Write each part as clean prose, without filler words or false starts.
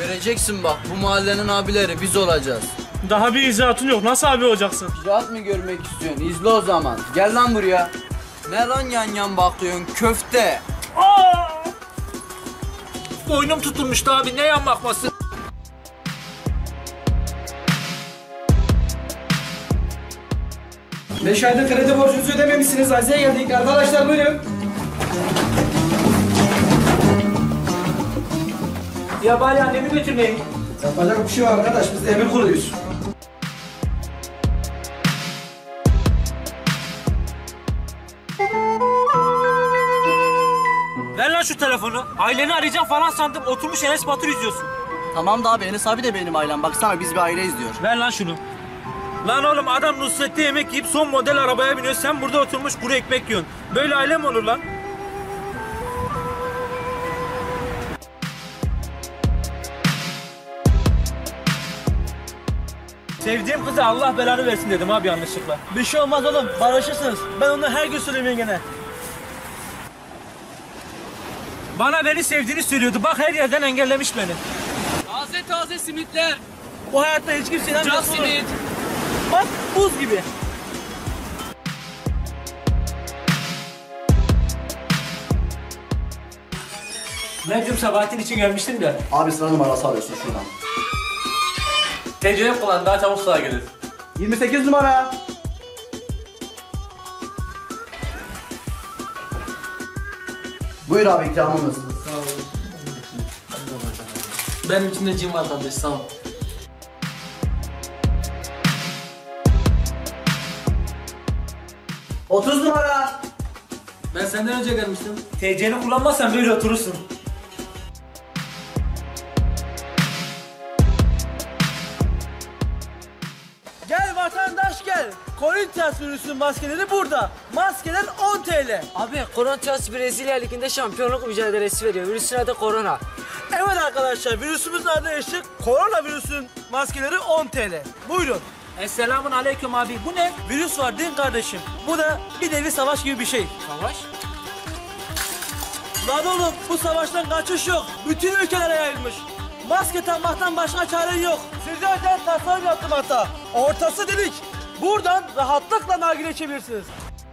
Göreceksin bak, bu mahallenin abileri biz olacağız. Daha bir izahatın yok. Nasıl abi olacaksın? İcraat mı görmek istiyorsun? İzle o zaman. Gel lan buraya. Ne lan yan yan bakıyorsun köfte? Boynum tutulmuştu abi, ne yan bakması? Beş aydır kredi borcunuzu ödememişsiniz. Azize geldik. Arkadaşlar buyurun. Ya bari annemi götürmeyin. Yapacak bir şey var arkadaş. Biz emir kuluyuz. Ver lan şu telefonu. Aileni arayacağım falan sandım. Oturmuş Enes Batur izliyorsun. Tamam da abi, Enes abi de benim ailem. Baksana biz bir aileyiz diyor. Ver lan şunu. Lan oğlum, adam Nusret'te yemek yiyip son model arabaya biniyor. Sen burada oturmuş kuru ekmek yiyorsun. Böyle aile mi olur lan? Sevdiğim kıza Allah belanı versin dedim abi yanlışlıkla. Bir şey olmaz oğlum. Barışırsınız. Ben onu her gün söyleyeyim yengene. Bana beni sevdiğini söylüyordu. Bak her yerden engellemiş beni. Taze taze simitler. Bu hayatta hiç kimseyle Can simit. Bak buz gibi. Ben dün Sabahattin için gelmiştim de. Abi sıra numarası alıyorsun şuradan. TC'yi kullan, daha çabuk sıra gelir. 28 numara. Buyur abi, ikramımız. Benim içimde cin var kardeş, sağ ol. Otuz numara. Ben senden önce gelmiştim. TC'ni kullanmazsan böyle oturursun. Gel vatandaş gel. Corinthians virüsünün maskeleri burada. Maskeler 10 TL. Abi Corinthians Brezilya Ligi'nde şampiyonluk mücadelesi veriyor. Virüsün adı korona. Evet arkadaşlar, virüsümüzün adı eşlik. Koronavirüsün maskeleri 10 TL. Buyurun. Esselamun aleyküm abi. Bu ne? Virüs var din kardeşim. Bu da bir nevi savaş gibi bir şey. Savaş? Lan oğlum, bu savaştan kaçış yok. Bütün ülkelere yayılmış. Maske takmaktan başka çare yok. Size özel tasarım yaptım hatta. Ortası delik. Buradan rahatlıkla nargile içebilirsiniz.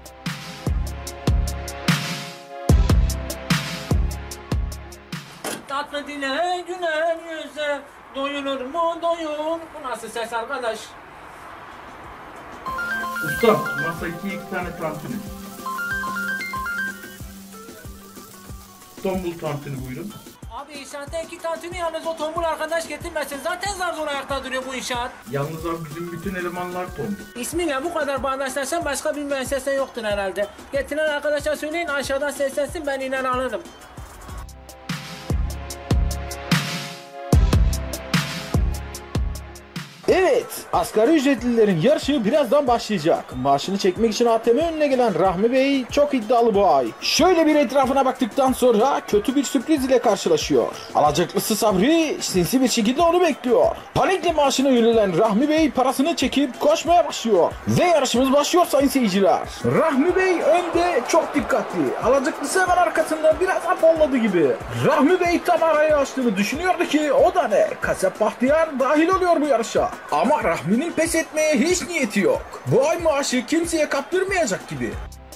Tatlı dile güler yüze. Doyulur mu doyun. Bu nasıl ses arkadaş? Usta, masa 2 tane tantuni. İstanbul tantuni buyurun. Abi inşaatta 2 tantuni, yalnız o tombul arkadaş getirmesin. Zaten zar zor ayakta duruyor bu inşaat. Yalnız abi bizim bütün elemanlar tombul. İsmiyle bu kadar bağdaşlaşan başka bir müessese yoktur herhalde. Getiren arkadaşa söyleyin, aşağıdan seslensin, ben iner alırım. Evet, asgari ücretlilerin yarışı birazdan başlayacak. Maaşını çekmek için ATM önüne gelen Rahmi Bey çok iddialı bu ay. Şöyle bir etrafına baktıktan sonra kötü bir sürpriz ile karşılaşıyor. Alacaklısı Sabri sinsi bir şekilde onu bekliyor. Panikle maaşına yönelen Rahmi Bey parasını çekip koşmaya başlıyor. Ve yarışımız başlıyor sayın seyirciler. Rahmi Bey önde çok dikkatli. Alacaklısı hemen arkasında biraz apolladı gibi. Rahmi Bey tam arayı açtığını düşünüyordu ki o da ne? Kasap Bahtiyar dahil oluyor bu yarışa. Ama Rahmi'nin pes etmeye hiç niyeti yok. Bu ay maaşı kimseye kaptırmayacak gibi.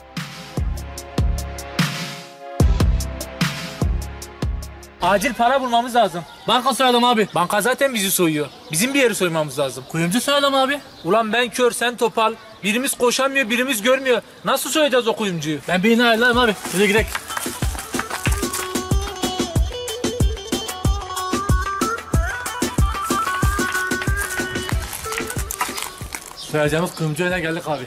Acil para bulmamız lazım. Banka soyalım abi. Banka zaten bizi soyuyor. Bizim bir yeri soymamız lazım. Kuyumcu soyalım abi. Ulan ben kör, sen topal. Birimiz koşamıyor, birimiz görmüyor. Nasıl soyacağız o kuyumcuyu? Ben birini ayarlarım abi. Hadi gidelim. Soyacağımız kuyumcu önüne geldik abi.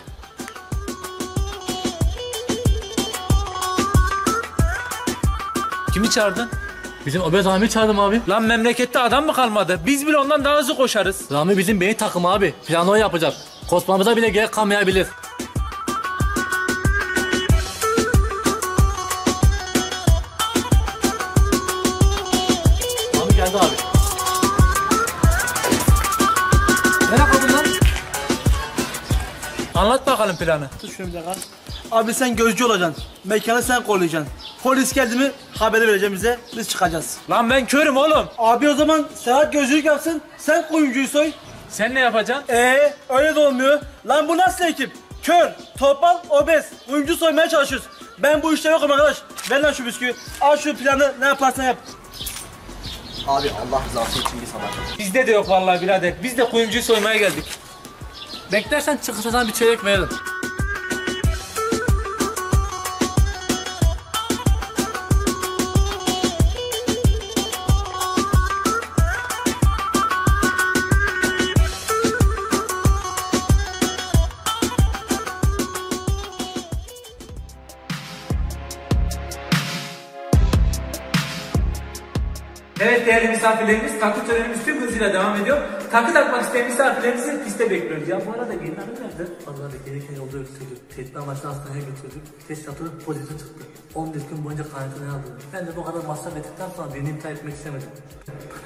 Kimi çağırdın? Bizim obez Rami çağırdım abi. Lan memlekette adam mı kalmadı? Biz bile ondan daha hızlı koşarız. Rami bizim beyin takımı abi. Planı yapacak. Koşmamıza bile gerek kalmayabilir. Rami geldi abi. Nereye kaldın lan? Anlat bakalım planı. Tut şunu bir dakika. Abi sen gözcü olacaksın. Mekanı sen koruyacaksın. Polis geldi mi haberi vereceğim bize. Biz çıkacağız. Lan ben körüm oğlum. Abi o zaman Serhat gözcülük yapsın. Sen kuyumcuyu soy. Sen ne yapacaksın? Öyle de olmuyor. Lan bu nasıl ekip? Kör, topal, obez. Kuyumcu soymaya çalışıyoruz. Ben bu işte yokum arkadaş. Ver lan şu bisküvi. Al şu planı, ne yaparsan yap. Abi Allah rızası için bir sabah. Bizde de yok vallahi birader. Biz de kuyumcuyu soymaya geldik. Beklersen çıkışından bir çeyrek verelim. Evet değerli misafirlerimiz, takı törenimiz tüm hızıyla devam ediyor. Takı takmak isteyen misafirlerimizi piste bekliyoruz. Ya bu arada gelin hanım nerede? Vallahi de gereken yolda öksürdük. Tehdit amaçlı hastaneye götürdük. Test yaptırıp pozitif çıktı. 11 gün boyunca karantinaya aldık. Ben de bu kadar masraf ettikten sonra birini iptal etmek istemedim.